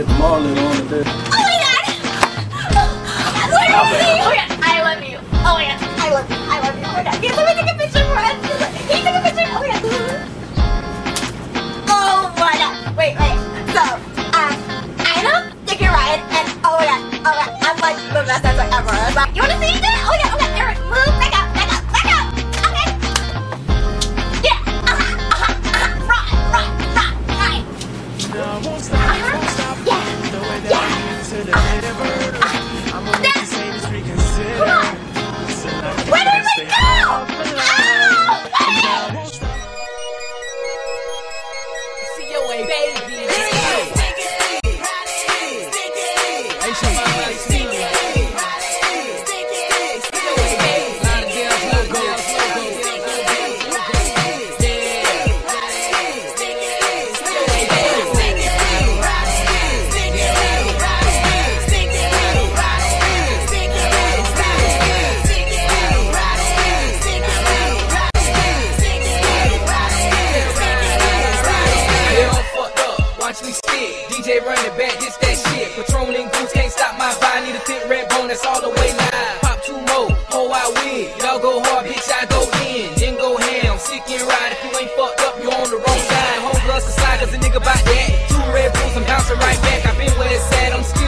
get the marlin on the bed. Oh my god! Where is he? Oh my god, I love you. Oh my god, I love you. I love you. Oh my god, can somebody take a picture for us? Can you take a picture? Oh my god. Oh my god. Wait. So, I know Sticky Ryan, and oh my god, I'm like the best dancer ever. You wanna see it? Oh my god, Eric, move, back up. Okay. Yeah, right. Come on. Where did we go? See your way, baby. DJ running back, this that shit. Patrolling goose can't stop my vibe. Need a thick red bone, that's all the way live. Pop 2 more, whole I win. Y'all go hard, bitch, I go in. Then go ham, sick and ride. If you ain't fucked up, you on the wrong side. Home plus the side, cause a nigga bout that. 2 Red Bulls, I'm bouncing right back. I been where it's at, I'm scared.